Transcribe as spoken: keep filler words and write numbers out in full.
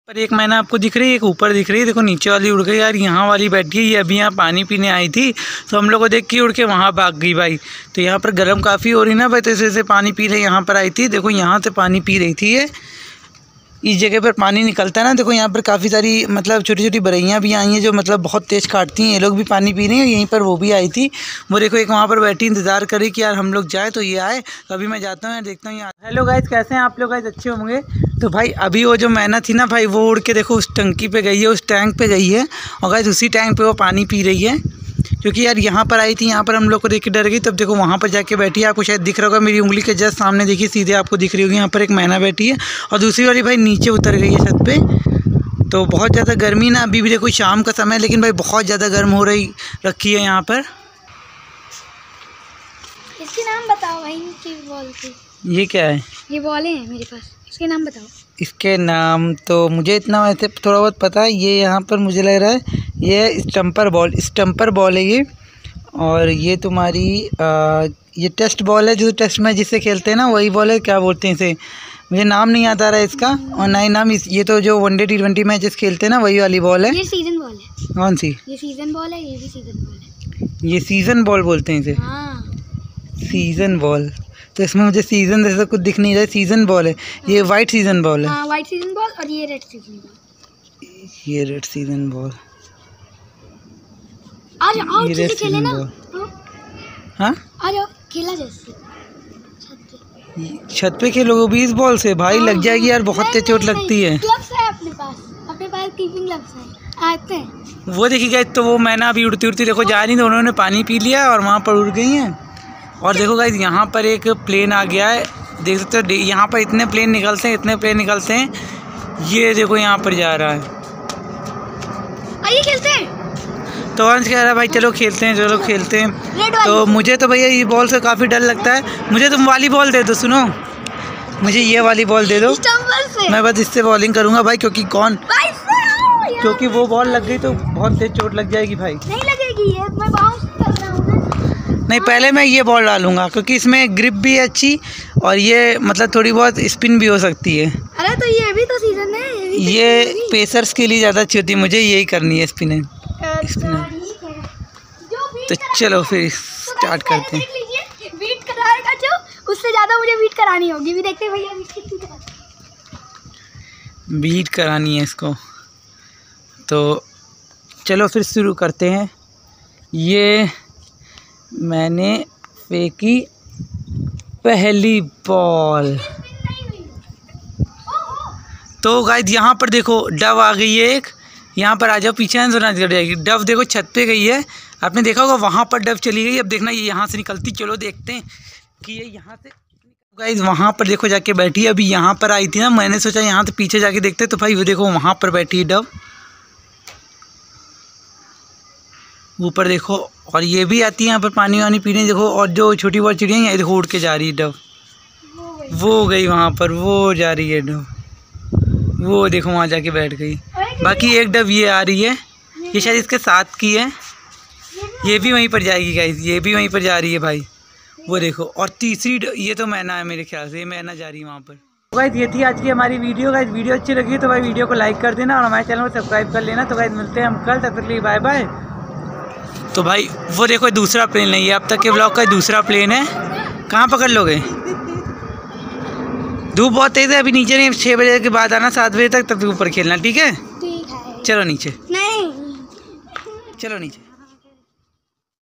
पर एक मैना आपको दिख रही है, एक ऊपर दिख रही है। देखो नीचे वाली उड़ गई यार, यहाँ वाली बैठी है। ये अभी यहाँ पानी पीने आई थी तो हम लोग को देख के उड़ के वहाँ भाग गई भाई। तो यहाँ पर गर्म काफ़ी हो रही ना भाई, तो इसे से पानी पी रही, यहाँ पर आई थी। देखो यहाँ से पानी पी रही थी ये, इस जगह पर पानी निकलता है ना। देखो यहाँ पर काफ़ी सारी मतलब छोटी छोटी बरैयाँ भी आई हैं जो मतलब बहुत तेज़ काटती हैं। ये लोग भी पानी पी रही हैं, यहीं पर वो भी आई थी। वो देखो एक वहाँ पर बैठी इंतज़ार करी कि यार हम लोग जाए तो ये आए। तो अभी मैं जाता हूँ यार, देखता हूँ यार। हेलो गाइस, कैसे हैं आप लोग? गाइस अच्छे होंगे। तो भाई अभी वो जो मैना थी ना भाई, वो उड़ के देखो उस टंकी पे गई है, उस टैंक पे गई है। और गाइस उसी टैंक पे वो पानी पी रही है, क्योंकि यार यहाँ पर आई थी, यहाँ पर हम लोग को देख के डर गई। तब देखो वहाँ पर जाके बैठी है। आपको शायद दिख रहा होगा मेरी उंगली के जस्ट सामने, देखिए सीधे आपको दिख रही होगी, यहाँ पर एक मैना बैठी है। और दूसरी वाली भाई नीचे उतर गई है छत पे। तो बहुत ज़्यादा गर्मी ना, अभी भी देखो शाम का समय, लेकिन भाई बहुत ज़्यादा गर्म हो रही रखी है यहाँ पर। इसके नाम बताओ भाई, इनकी बॉल की। ये क्या है? ये बॉलें हैं मेरे पास, इसके नाम बताओ। इसके नाम तो मुझे इतना वैसे थोड़ा बहुत पता है। ये यहाँ पर मुझे लग रहा है ये स्टम्पर बॉल, स्टम्पर बॉल है ये। और ये तुम्हारी आ, ये टेस्ट बॉल है, जो टेस्ट में जिससे खेलते हैं ना वही बॉल है। क्या बोलते हैं इसे, मुझे नाम नहीं आता रहा है इसका। और ना ही नाम इस, ये तो जो वनडे टी ट्वेंटी मैचेस खेलते हैं ना वही वाली बॉल है। ये सीजन बॉल है। कौन सी? ये सीजन बॉल है, ये भी सीजन बॉल है। ये सीजन बॉल बोलते हैं इसे। हाँ। सीजन बॉल, तो इसमें मुझे सीजन जैसा कुछ दिख नहीं रहा है। सीजन बॉल है ये, वाइट सीजन बॉल है। हाँ, वाइट सीजन बॉल। और ये रेड सीजन बॉल। ये रेड सीजन बॉल। आ जाओ, आओ चीज़ें खेले ना। हाँ, आ जाओ, खेला जैसे छत पे खेलोगे भी इस बॉल से? भाई लग जाएगी यार, बहुत तेज चोट लगती है। ग्लव्स है अपने पास, अपने पास कीपिंग ग्लव्स है, आते हैं। वो देखिएगा, तो वो मैना अभी उड़ती उड़ती देखो जा रही थी, उन्होंने पानी पी लिया और वहाँ पर उड़ गई हैं। और देखो गाइस यहाँ पर एक प्लेन आ गया है, देख सकते हो। यहाँ पर इतने प्लेन निकलते हैं, इतने प्लेन निकलते हैं। ये देखो यहाँ पर जा रहा है। आइए खेलते हैं। तो अंश कह रहा है भाई चलो खेलते हैं, चलो खेलते हैं। तो मुझे तो भैया ये बॉल से काफ़ी डर लगता है। मुझे तुम वाली बॉल दे दो, सुनो मुझे ये वाली बॉल दे दो, मैं बस इससे बॉलिंग करूँगा भाई। क्योंकि कौन, क्योंकि वो बॉल लग गई तो बहुत तेज चोट लग जाएगी भाई। नहीं लगेगी, ये मैं बाउंस कर रहा हूँ ना। नहीं, पहले मैं ये बॉल डालूंगा क्योंकि इसमें ग्रिप भी है अच्छी, और ये मतलब थोड़ी बहुत स्पिन भी हो सकती है। अरे तो ये भी तो सीजन है, ये, भी ये तो पेसर्स के लिए ज़्यादा अच्छी होती है। मुझे यही करनी है, स्पिन स्पिन। तो चलो फिर स्टार्ट करते हैं। बीट कराएगा जो, उससे ज़्यादा मुझे बीट करानी होगी। भी देखते हैं भैया बीट कितनी करानी, बीट करानी है इसको। तो चलो फिर शुरू करते हैं। ये मैंने फेंकी पहली बॉल। तो गाइस यहाँ पर देखो डव आ गई है एक। यहाँ पर आ जाओ, पीछे से सुना कर जाएगी। डव देखो छत पे गई है, आपने देखा होगा वहाँ पर डव चली गई। अब देखना ये यहाँ से निकलती, चलो देखते हैं कि ये यहाँ से। गाइस वहाँ पर देखो जाके बैठी है। अभी यहाँ पर आई थी ना, मैंने सोचा यहाँ से पीछे जाके देखते। तो भाई वो देखो वहाँ पर बैठी है डव, ऊपर देखो। और ये भी आती है यहाँ पर पानी वानी पीने, देखो। और जो छोटी बहुत चिड़िया है देखो उड़ के जा रही है डव, वो गई वहाँ पर, वो जा रही है डव, वो देखो वहाँ जाके बैठ गई। बाकी एक डव ये आ रही है, ये शायद इसके साथ की है, ये भी वहीं पर जाएगी गाइस, ये भी वहीं पर जा रही है भाई, वो देखो। और तीसरी ये तो मैना है मेरे ख्याल से, ये मैना जा रही है वहाँ पर। गाइस ये थी आज की हमारी वीडियो। गाइस वीडियो अच्छी लगी तो भाई वीडियो को लाइक कर देना और हमारे चैनल को सब्सक्राइब कर लेना। तो गाइस मिलते हैं हम कल, तब तक के लिए बाय बाय। तो भाई वो देखो दूसरा प्लेन है, ये अब तक के ब्लॉग का दूसरा प्लेन है। कहाँ पकड़ लोगे? धूप बहुत तेज़ है, अभी नीचे नहीं, छः बजे के बाद आना, सात बजे तक, तब ऊपर खेलना, ठीक है? ठीक है। चलो नीचे, नहीं चलो नीचे।